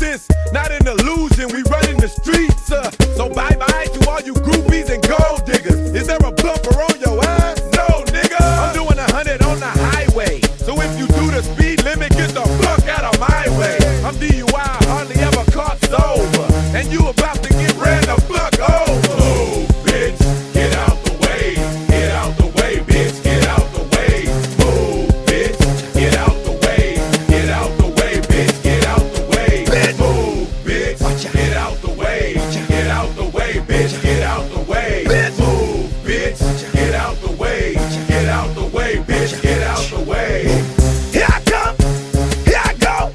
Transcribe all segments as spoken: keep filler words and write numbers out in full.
this, not an illusion. We running the streets, uh, so bye bye to all you groupies and gold diggers. Is there a bumper on your ass? No, nigga. I'm doing a hundred on the highway, so if you do the speed limit, get the fuck out of my way. I'm D U I, hardly ever caught sober, and you about to get ran the fuck over. Move, bitch, get out the way, get out the way, bitch, get out the way. Move, bitch, get out the way, get out the way, bitch, get out the way. Move, bitch, get out the way, get out the way, bitch, get out the way. Move, bitch, get out the way, get out the way, bitch, get out the way. Here I come, here I go.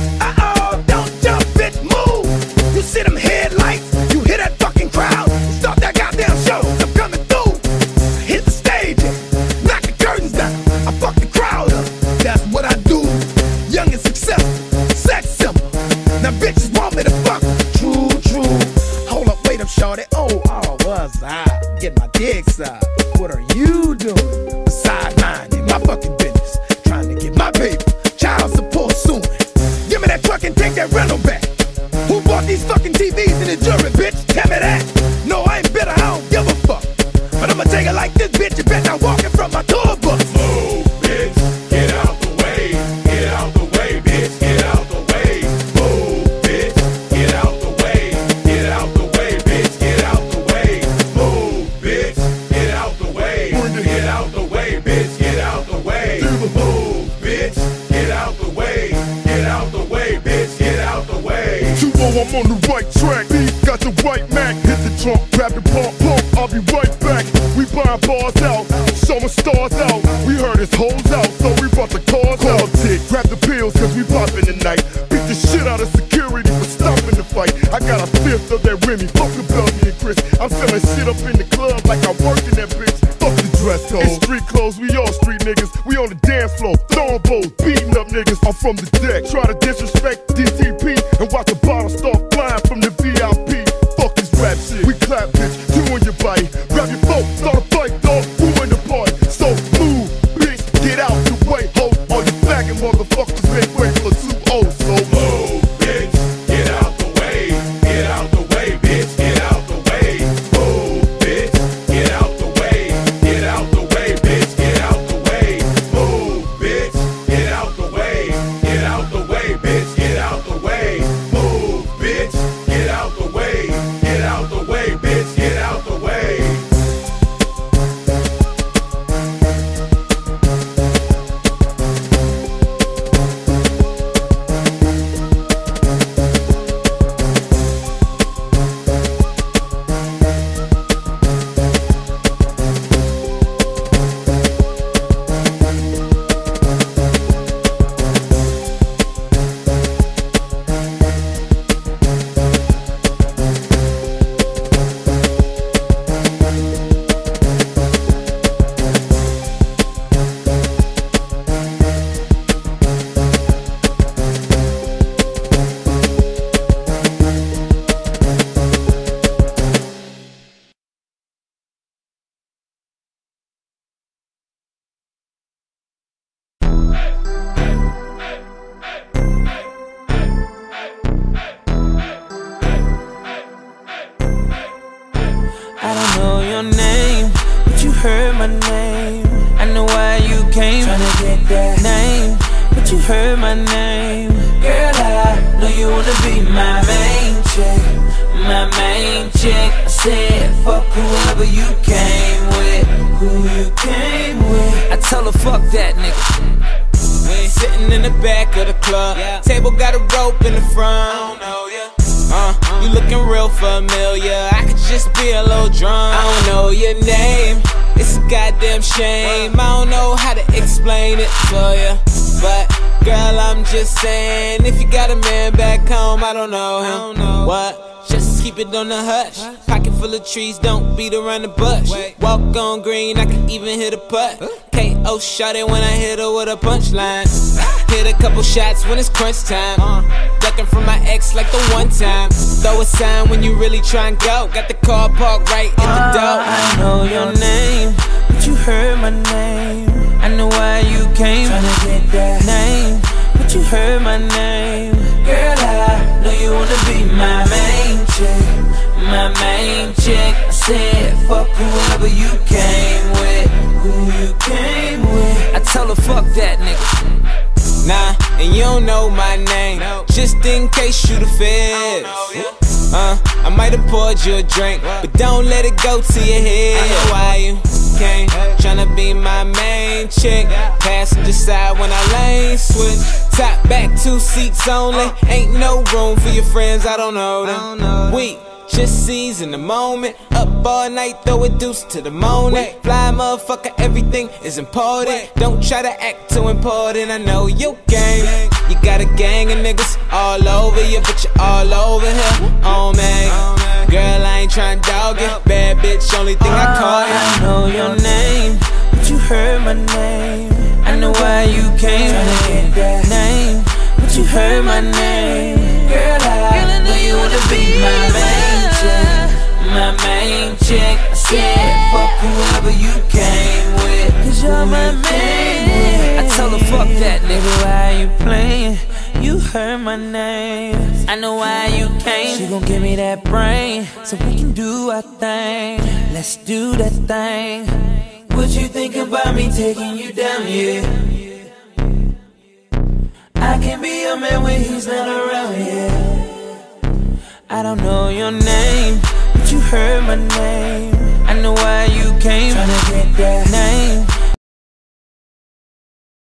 Uh-oh, don't jump, bitch, move. You see them headlights, you hear that fucking crowd. Start that goddamn show, I'm coming through. I hit the stage, knock the curtains down. I fuck the crowd up, that's what I do. Young and successful, sex symbol. Now bitches want me to fuck. True, true. Hold up, wait up, shorty. Oh, oh, was I? Get my dick sucked. What are you doing? Besides minding my fucking business, trying to get my paper, child support soon. Give me that truck and take that rental back. Who bought these fucking T Vs in the jury, bitch? Tell me that. No, I ain't bitter, I don't give a fuck. But I'ma take it like this, bitch. You bet not walking from my tour bus. Move, bitch, get out the way, get out the way, bitch, get out the way. Move, bitch, get out the way, get out the way, bitch, get out the way. Move, bitch, get out the way, get out the way, bitch, get out the way. Move, bitch, get out the way, get out the way, bitch, get out the way. two oh, I'm on the right track. B got the white Mac. Hit the trunk, grab the pump, pump. I'll be right back. We buying bars out, showing stars out. We heard his hoes out, so we brought the cars out. Tick, grab the pills, cause we poppin' tonight. Beat the shit out of security for stopping the fight. I got a fifth of that Remy, fuck the Belgian and Chris. I'm selling shit up in the club like I work in that bitch. Fuck the dress code. It's street clothes, we all street niggas. We on the dance floor, throwing bows, beating up niggas. I'm from the deck, try to disrespect D T P and watch the bottle start flying from the V I P. Fuck this rap shit, we clap, bitch, two on your body. Grab your phone, start a fight, dog, who in the party? So move, bitch, get out the way, ho. All you faggot motherfuckers make way for two oh. So move, bitch, get out the way, get out the way, bitch, get out the way. Move, bitch, get out the way, get out the way, bitch, get out the way. Move, bitch, get out the way, get out the way, bitch, get out the way. Move, bitch, get out the way, get out the way, bitch, get out the way. I don't know your name, but you heard my name. I know why you came, tryna get that name, but you heard my name. Girl, I know you wanna be my main chick, my main chick. I said, fuck whoever you came with, who you came with. I tell her, fuck that nigga. Sitting in the back of the club, yeah. Table got a rope in the front. I don't know ya. Uh, you looking real familiar. I could just be a little drunk. I don't know your name. It's a goddamn shame. I don't know how to explain it to ya, but girl, I'm just saying, if you got a man back home, I don't know him. I don't know. What? Just keep it on the hush. Pocket full of trees, don't beat around the bush. Walk on green, I can even hit a putt. K O shot it when I hit her with a punchline. Hit a couple shots when it's crunch time. Ducking from my ex like the one time. Throw a sign when you really try and go. Got the car parked right in the door. I know your name, but you heard my name. I know why you came, tryna get that name, but you you heard my name. Girl, I know you wanna be my main chick, my main chick. I said, fuck whoever you came with, who you came with. I tell her, fuck that nigga. Nah, and you don't know my name, just in case you the feds. Uh, I might have poured you a drink, but don't let it go to your head. I know why you came, tryna be my main chick. Passenger side when I lane switch, top back two seats only. Ain't no room for your friends, I don't know them. We just seizing the moment, up all night, throw a deuce to the morning. Fly motherfucker, everything is important. Don't try to act too important, I know your game. You got a gang of niggas all over you, but you're all over here. Oh man, girl, I ain't tryna dog it. Bad bitch, only thing I call you. I know your name, but you heard my name. I know why you came, tryna get that name, but you heard my name. Girl, I know you wanna be my main chick, my main chick. I said, fuck whoever you came with, cause you're my main. I tell her, fuck that nigga, why you playing? You heard my name, I know why you came. She gon' give me that brain, so we can do our thing. Let's do that thing. What you think about me taking you down, yeah? I can be your man when he's not around, yeah. I don't know your name, but you heard my name. I know why you came, tryna get that name,